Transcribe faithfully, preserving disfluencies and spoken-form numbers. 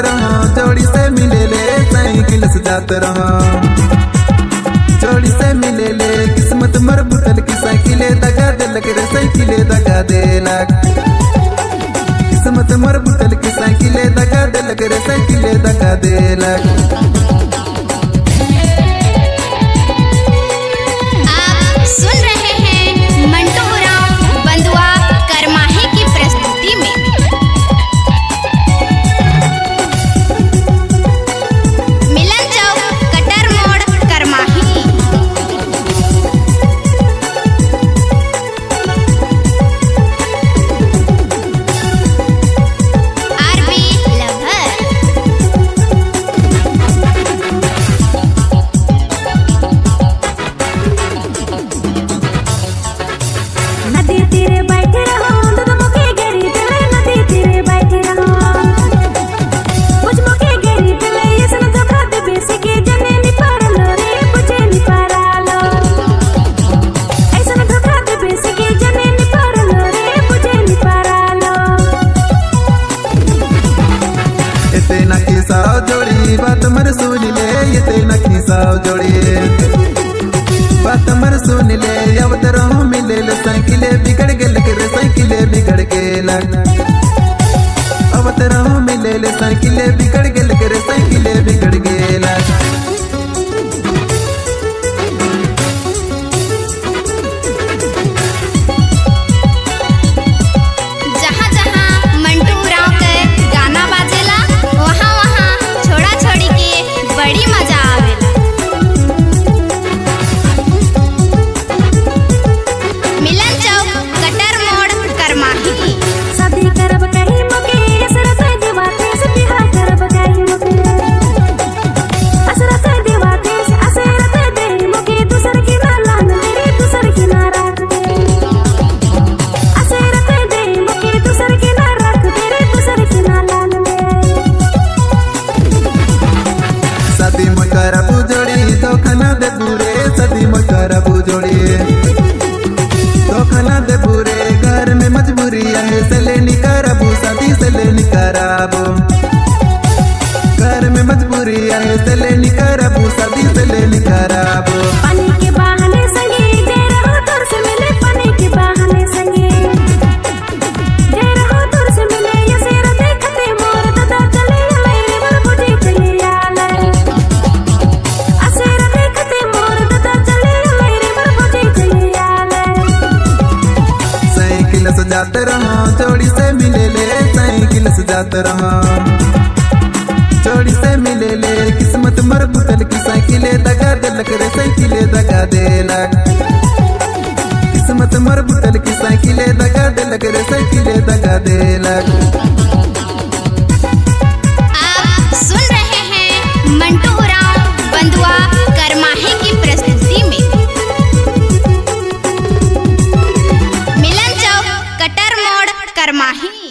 रहो जोड़ी से मिले ले साइकिल से जात रहो जोड़ी से मिले ले किस्मत मर बुतल की साइकिले दगा दिलक रे साइकिले दगा देलक किस्मत मर बुतल की साइकिले दगा दिलक रे साइकिले दगा देलक। जोड़ी बात मर सुन ले ये तेना खिसाव जोड़ी बात मर सुन ले अब तरह मिले ले साइकिले बिगड़ गेल के साइकिले बिगड़ गेल अब तरह मिले ले साइकिले बिगड़ गेल के साइकिले बिगड़ गेल। सदी मकरा बुजोड़ी तो खाना दे पूरे घर में मजबूरी है सले निकराबू शादी सले निकराबू घर में मजबूरी है सले निकराबू शादी सले निकराबू। पानी के बहाने संगे जे रहो दूर से मिले पानी के बहाने संगे जे रहो दूर से मिले ये सेरा देखते मोर दादा चले आले रे बुझी चले आले असेरा देखते मोर दादा चले आले रे बुझी चले आले। साइकिल से जाते रहो जोड़ी से मिले ले साइकिल से जाते रहो जोड़ी से मिले ले किस्मत मर बुतल की साइकिले दगा दिलक रे साइकिले दगा देलक किस्मत मर बुतल की साइकिले दगा दिलक रे साइकिले दगा देलक। आप सुन रहे हैं मंटू उरांव बंधुआ करमाही की प्रस्तुति में। मिलन चौक कटर मोड़ करमाही।